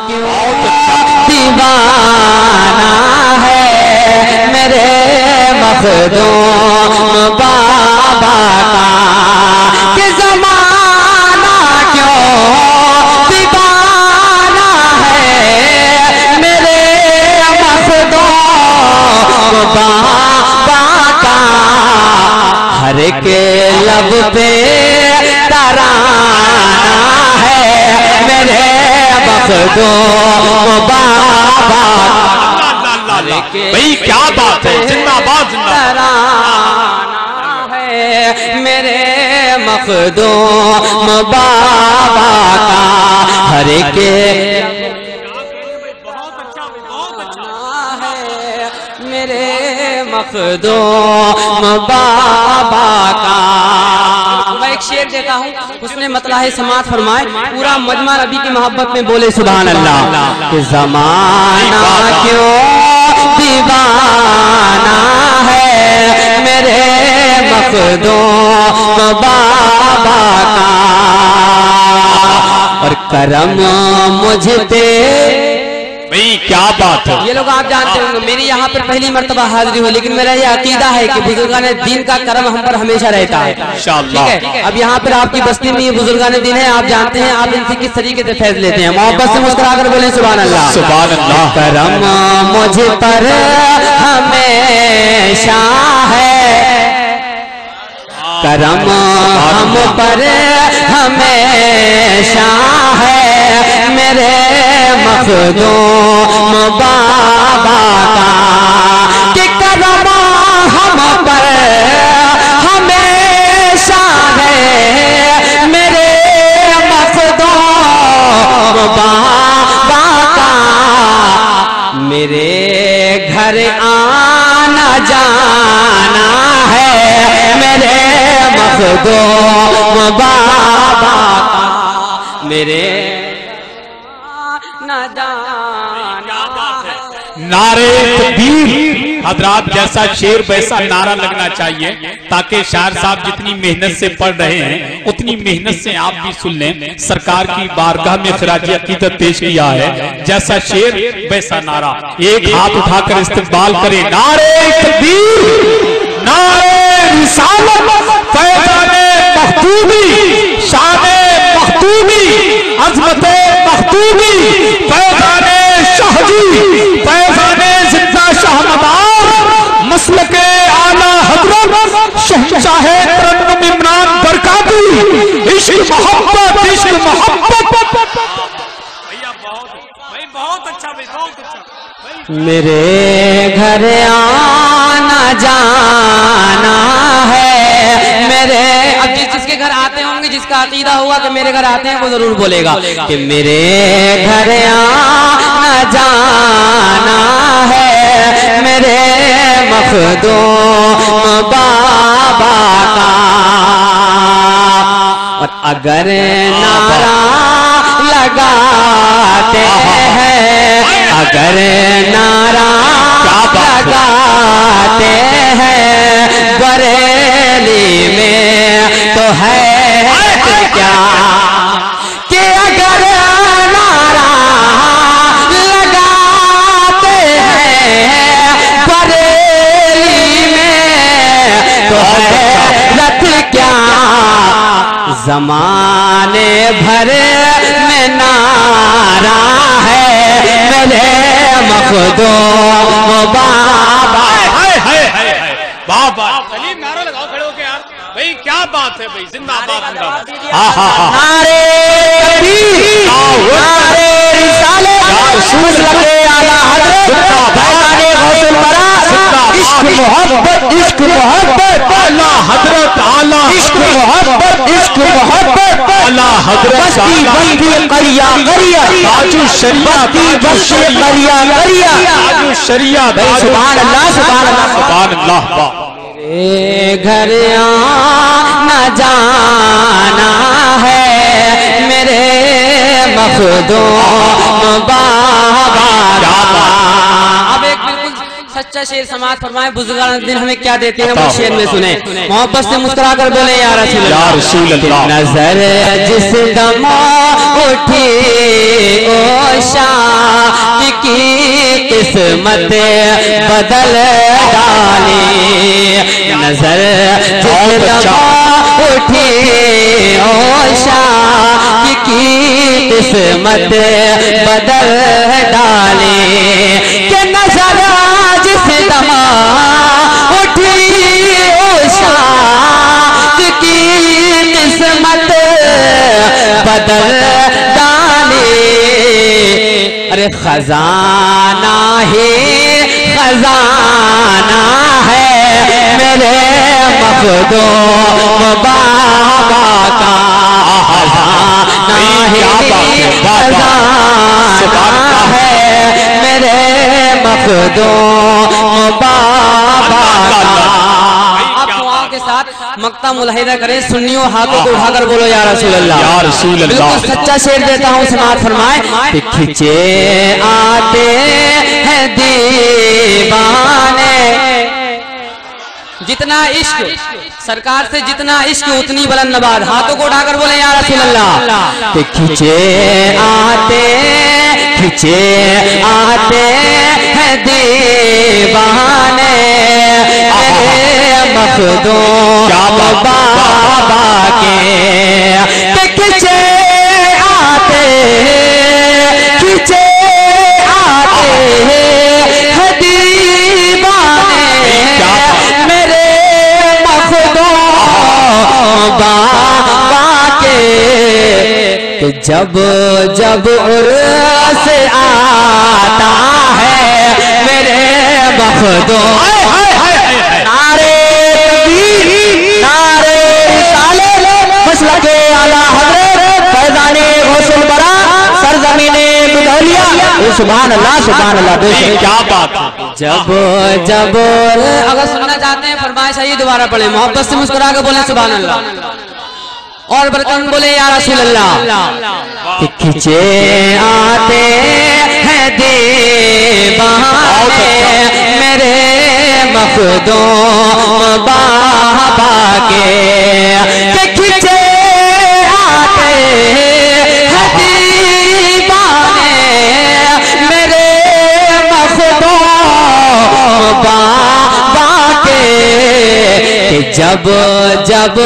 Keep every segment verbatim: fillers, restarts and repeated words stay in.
दीवाना है मेरे मखदूम बाबा का, कि ज़माना क्यों दीवाना है मेरे मखदूम बाबा का। हर के लब पे तराना है मेरे मखदूम बाबा। भाई क्या बात है, जिंदाबाद जिंदाबाद है मेरे मखदूम बाबा का। हर के बहुत अच्छा, बहुत अच्छा है मेरे मखदूम बाबा का। मैं एक शेर देता हूँ, उसने मतलब है समात फरमाए, पूरा मजमा नबी की मोहब्बत में बोले सुभान अल्लाह। कि ज़माना क्यों दीवाना है मेरे मखदूम बाबा का। और करम मुझ पे, भाई क्या बात है। ये लोग आप जानते होंगे मेरी यहाँ पर पहली मर्तबा हाजिरी हो, लेकिन मेरा ये अकीदा है कि बुजुर्गान दीन का करम हम पर हमेशा रहता है। इंशाअल्लाह। ठीक है, अब यहाँ पर आपकी बस्ती में ये बुजुर्गान दीन है, आप जानते हैं, आप इनसे किस तरीके से फैज लेते हैं। मोहब्बत से मुस्कुरा कर बोले सुभान अल्लाह। सुभान अल्लाह। करम मुझ पर हमेशा है, करम हम पर हमेशा है मेरे मखदूम बाबा का। कि करम हम पर हमेशा है मेरे मखदूम बाबा का। मेरे घर आना जाना है मेरे मखदूम बाबा का। मेरे न जाना नारे तकबीर हजरात, जैसा शेर वैसा नारा लगना चाहिए, ताकि शायर साहब जितनी मेहनत से पढ़ रहे हैं उतनी मेहनत से आप भी सुन लें। सरकार की बारगाह में खिराज अकीदत पेश किया है, जैसा शेर वैसा नारा। एक हाथ उठाकर इस्तकबाल करें। नारे तकबीर, नारे रिसालत, फैज़ाने मखदूमी, शाने मखदूमी, अज़मते मखदूमी, फैज़ाने शाहजी, फैज़ाने जिंदा शाहनवाज, मसलके आला हज़रत शहंशाहे तरन्नुम इमरान बरकाती। इश्क मोहब्बत, इश्क मोहब्बत। भैया बहुत, भाई बहुत अच्छा, भाई बहुत अच्छा। मेरे घर आना जाना है मेरे। अब जिस जिसके घर आते होंगे, जिसका अकीदा हुआ कि मेरे घर आते हैं, वो जरूर बोलेगा कि मेरे घर आना जाना है मेरे मखदूम बाबा का। और अगर नारा लगाते हैं, अगर नारा लगाते हैं बरेली में, तो है क्या कि अगर नारा लगाते हैं बरेली में, तो है रत क्या। जमाने भर में नारा है मेरे मखदूम बाबा। बाबा सलीम नारा लगाओ खड़े होके यार। भाई क्या बात है, भाई जिंदाबाद जिंदाबाद। नारे तकबीर, नारे रिसालत, मसलके आला हज़रत, फैज़ाने गौसुल बरा, इश्क मोहब्बत, इश्क मोहब्बत, आला हज़रत, आला इश्क मोहब्बत, इश्क मोहब्बत, आला हज़रत, बस्ती बस्ती करिया करिया, ताजु शरिया, बस्ती बस्ती करिया करिया, ताजु शरिया। सुभान अल्लाह, सुभान अल्लाह, सुभान अल्लाह। मेरे घर आना जाना है मेरे मखदूम बाबा का। अब एक बिल्कुल सच्चा शेर समाज फरमाए, बुजुर्गान दिन हमें क्या देते हैं वो शेर में सुने। मोहब्बत से मुस्कुरा कर बोले या रसूल अल्लाह। नजर जिस दम उठी ओ शाह की किस्मत बदल डाली। नजर उठी ओ शाह की किस्मत बदल डाली। के नजर जिस दमा उठी ओ शाह की किस्मत बदल डाली। अरे खजाना ही खजाना है मेरे मखदूम बाबा का। खजाना ही खजाना है मेरे मखदूम बाबा का। के साथ मक्ता मुलाहिदा करें, सुन्नियों हाथों को उठाकर बोलो या रसूल अल्लाह, या रसूल अल्लाह। बिल्कुल सच्चा शेर देता हूँ, समात फरमाए। खिंचे आते हैं दीवाने, जितना इश्क सरकार से जितना इश्क उतनी बुलंद नवाज। हाथों को उठाकर बोले या रसूल अल्लाह। खिंचे आते खिंचे आते हैं दीवाने मखदूम बाबा के। खिंचे आते खिंचे आते हैं दीवाने मेरे मखदूम बाबा के। जब जब उर्स आता है मेरे मखदूम, नारे नारे साले मसलके आला हज़रत फैज़ाने गौसुल बरा सरज़मीने बुदौलिया। सुभान अल्लाह सुभान अल्लाह। क्या बात है। जब जब अगर सुनना चाहते हैं फरमाइश आइए दोबारा पढ़े, मोहब्बत से मुस्कुरा के बोले सुभान अल्लाह और बरकत बोले या रसूल अल्लाह। खिंचे आते हैं दीवाने मेरे मखदूम बाबा के। खिंचे आते हैं दीवाने मेरे मखदूम बाबा के। जब जब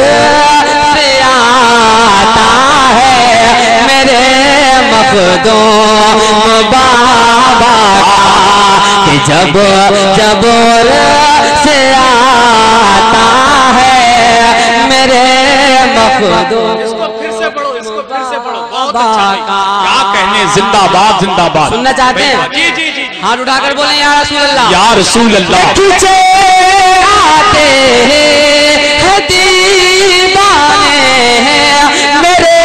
आता है मेरे मखदूम बाबा का। जब जब से आता है मेरे मखदूम। इसको फिर से पढ़ो, इसको फिर से पढ़ो, बहुत अच्छा। क्या कहने, जिंदाबाद जिंदाबाद। सुनना चाहते हैं? जी जी जी। हाथ उठाकर बोले या रसूल अल्लाह, या रसूल अल्लाह। खिंचे आते हैं दीवाने मेरे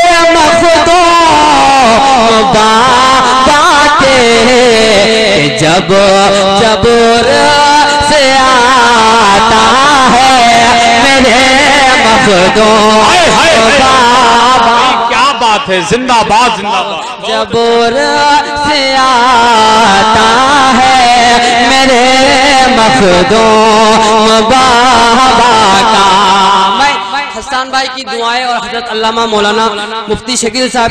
मखदूम बाबा के। जब जब से आता है मेरे मखदूम बाबा। क्या बात है, जिंदाबाद जिंदाबाद। जब से आता है मेरे मखदूम बाबा का। मैं हसन भाई की दुआएं और हजरत अल्लामा मौलाना मुफ्ती शकील साहब